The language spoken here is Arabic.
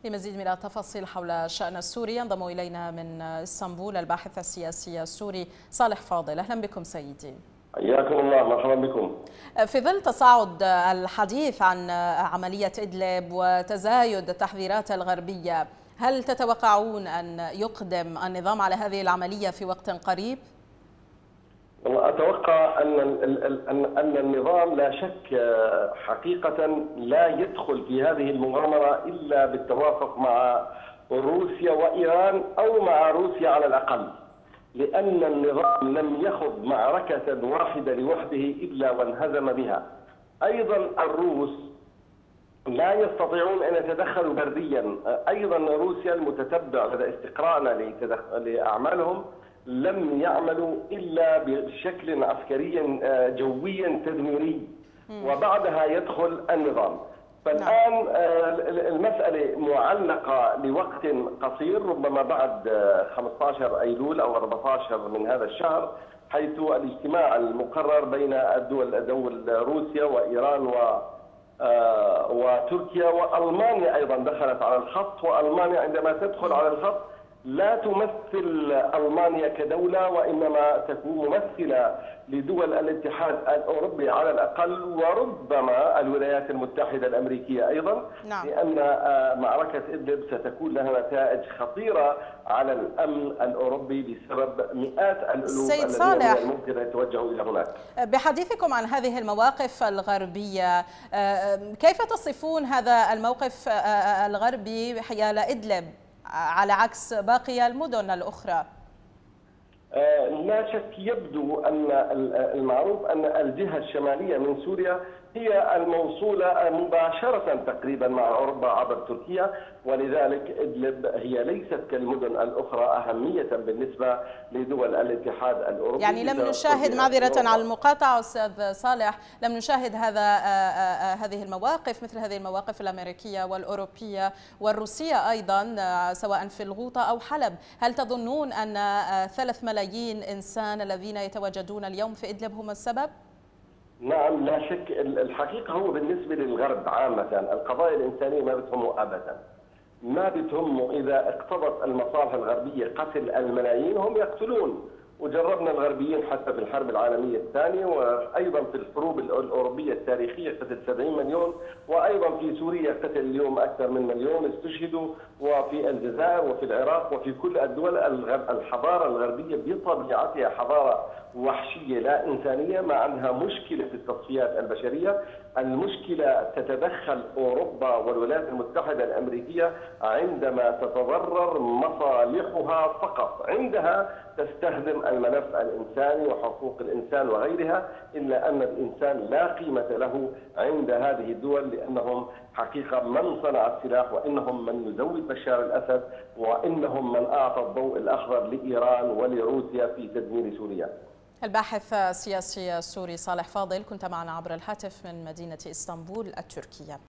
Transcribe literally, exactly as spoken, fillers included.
لمزيد من التفاصيل حول الشأن السوري ينضم إلينا من اسطنبول الباحث السياسي السوري صالح فاضل. أهلا بكم سيدي. حياكم الله، مرحبا بكم. في ظل تصاعد الحديث عن عملية إدلب وتزايد التحذيرات الغربية، هل تتوقعون أن يقدم النظام على هذه العملية في وقت قريب؟ أتوقع أن أن أن النظام لا شك حقيقة لا يدخل في هذه المغامرة إلا بالتوافق مع روسيا وإيران أو مع روسيا على الأقل، لأن النظام لم يخض معركة واحدة لوحده إلا وانهزم بها. أيضا الروس لا يستطيعون أن يتدخلوا برديا، أيضا روسيا المتتبع لدى استقراءنا لأعمالهم لم يعملوا إلا بشكل عسكري جوي تدميري، وبعدها يدخل النظام. فالآن المسألة معلقة لوقت قصير، ربما بعد خمسة عشر أيلول أو أربعة عشر من هذا الشهر، حيث الاجتماع المقرر بين الدول دول روسيا وإيران و وتركيا وألمانيا أيضا دخلت على الخط. وألمانيا عندما تدخل على الخط لا تمثل ألمانيا كدولة، وإنما تكون ممثلة لدول الاتحاد الأوروبي على الأقل، وربما الولايات المتحدة الأمريكية أيضا. نعم. لأن معركة إدلب ستكون لها نتائج خطيرة على الأمن الأوروبي بسبب مئات الألوف الذين ممكن أن يتوجهوا إلى هناك. بحديثكم عن هذه المواقف الغربية، كيف تصفون هذا الموقف الغربي حيال إدلب على عكس باقي المدن الأخرى؟ لا شك يبدو أن المعروف أن الجهة الشمالية من سوريا هي الموصولة مباشرة تقريبا مع أوروبا عبر تركيا، ولذلك إدلب هي ليست كالمدن الأخرى أهمية بالنسبة لدول الاتحاد الأوروبي. يعني لم نشاهد، معذرة على المقاطعة أستاذ صالح، لم نشاهد هذا هذه المواقف مثل هذه المواقف الأمريكية والأوروبية والروسية أيضا، سواء في الغوطة أو حلب. هل تظنون أن ثلاث ملايين إنسان الذين يتواجدون اليوم في إدلب هم السبب؟ نعم، لا شك. الحقيقة هو بالنسبة للغرب عامة القضايا الإنسانية ما بتهمه أبدا، ما بتهمه إذا اقتضت المصالح الغربية قتل الملايين هم يقتلون. وجربنا الغربيين حتى في الحرب العالمية الثانية، وأيضا في الحروب الأوروبية التاريخية قتل سبعين مليون، وأيضا في سوريا قتل اليوم أكثر من مليون استشهدوا، وفي الجزائر وفي العراق وفي كل الدول. الحضارة الغربية بطبيعتها حضارة وحشية لا إنسانية، ما عندها مشكلة في التصفيات البشرية. المشكلة تتدخل أوروبا والولايات المتحدة الأمريكية عندما تتضرر مصالحها فقط، عندها تستخدم الملف الإنساني وحقوق الإنسان وغيرها، إلا أن الإنسان لا قيمة له عند هذه الدول، لأنهم حقيقة من صنع السلاح، وإنهم من يزود بشار الأسد، وإنهم من أعطى الضوء الأخضر لإيران ولروسيا في تدمير سوريا. الباحث السياسي السوري صالح فاضل، كنت معنا عبر الهاتف من مدينة اسطنبول التركية.